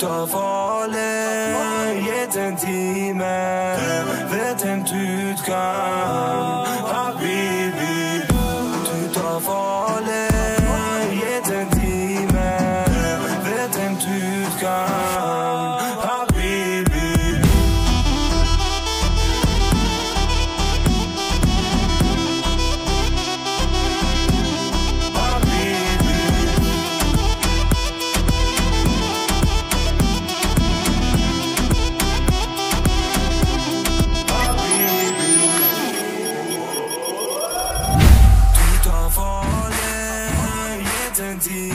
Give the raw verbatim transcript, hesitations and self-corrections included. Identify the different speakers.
Speaker 1: tar farlig, gitt en time. Vet en utgang, habibi. Du tar farlig, gitt en time. Vet en utgang, habibi. Farlig, gitt en time.